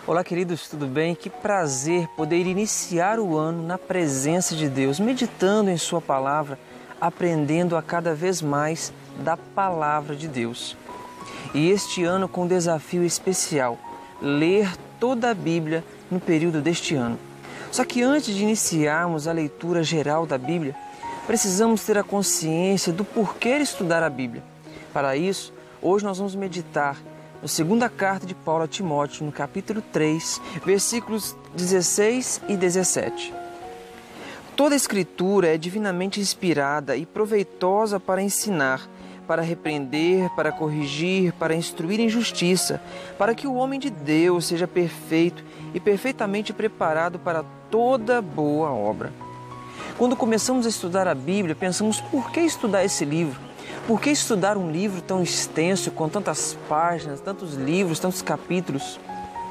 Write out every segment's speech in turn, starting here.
Olá, queridos, tudo bem? Que prazer poder iniciar o ano na presença de Deus, meditando em Sua Palavra, aprendendo a cada vez mais da Palavra de Deus. E este ano com um desafio especial, ler toda a Bíblia no período deste ano. Só que antes de iniciarmos a leitura geral da Bíblia, precisamos ter a consciência do porquê estudar a Bíblia. Para isso, hoje nós vamos meditar na segunda carta de Paulo a Timóteo, no capítulo 3, versículos 16 e 17. Toda a Escritura é divinamente inspirada e proveitosa para ensinar, para repreender, para corrigir, para instruir em justiça, para que o homem de Deus seja perfeito e perfeitamente preparado para toda boa obra. Quando começamos a estudar a Bíblia, pensamos por que estudar esse livro? Por que estudar um livro tão extenso, com tantas páginas, tantos livros, tantos capítulos?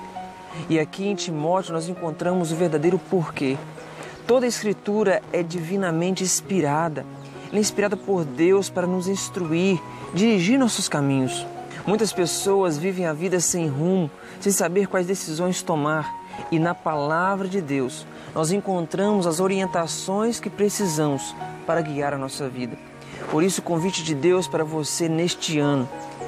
E aqui em Timóteo nós encontramos o verdadeiro porquê. Toda a Escritura é divinamente inspirada. Ela é inspirada por Deus para nos instruir, dirigir nossos caminhos. Muitas pessoas vivem a vida sem rumo, sem saber quais decisões tomar. E na Palavra de Deus nós encontramos as orientações que precisamos para guiar a nossa vida. Por isso, o convite de Deus para você neste ano: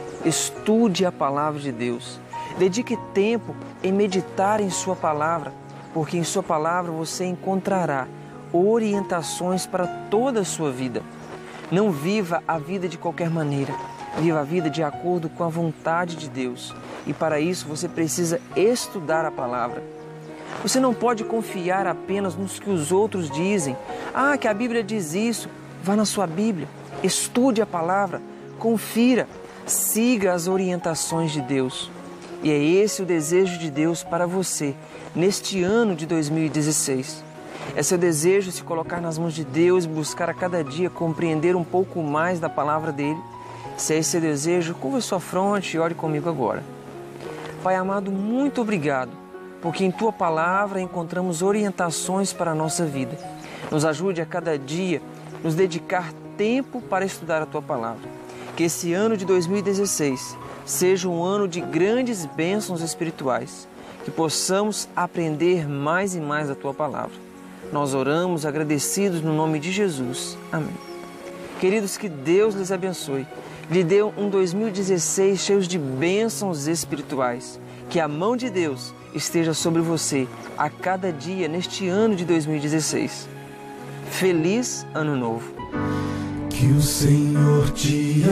estude a Palavra de Deus. Dedique tempo em meditar em Sua Palavra, porque em Sua Palavra você encontrará orientações para toda a sua vida. Não viva a vida de qualquer maneira. Viva a vida de acordo com a vontade de Deus. E para isso você precisa estudar a Palavra. Você não pode confiar apenas nos que os outros dizem. Que a Bíblia diz isso. Vá na sua Bíblia. Estude a Palavra, confira, siga as orientações de Deus. E é esse o desejo de Deus para você, neste ano de 2016. É seu desejo se colocar nas mãos de Deus e buscar a cada dia compreender um pouco mais da Palavra dEle? Se é esse seu desejo, curva sua fronte e ore comigo agora. Pai amado, muito obrigado, porque em Tua Palavra encontramos orientações para a nossa vida. Nos ajude a cada dia nos dedicar tempo para estudar a Tua Palavra. Que esse ano de 2016 seja um ano de grandes bênçãos espirituais, que possamos aprender mais e mais a Tua Palavra. Nós oramos agradecidos no nome de Jesus. Amém. Queridos, que Deus lhes abençoe. Lhe dê um 2016 cheio de bênçãos espirituais. Que a mão de Deus esteja sobre você a cada dia neste ano de 2016. Feliz Ano Novo! Que o Senhor te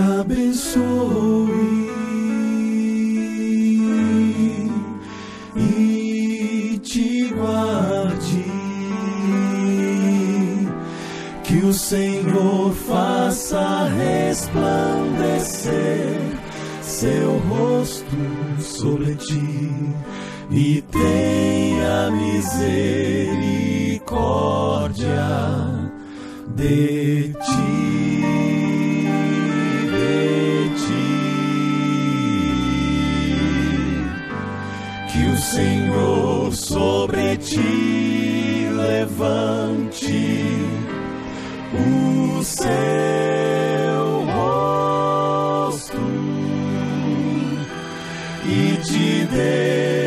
abençoe e te guarde. Que o Senhor faça resplandecer seu rosto sobre ti e tenha misericórdia de ti, que o Senhor sobre ti levante o seu rosto e te dê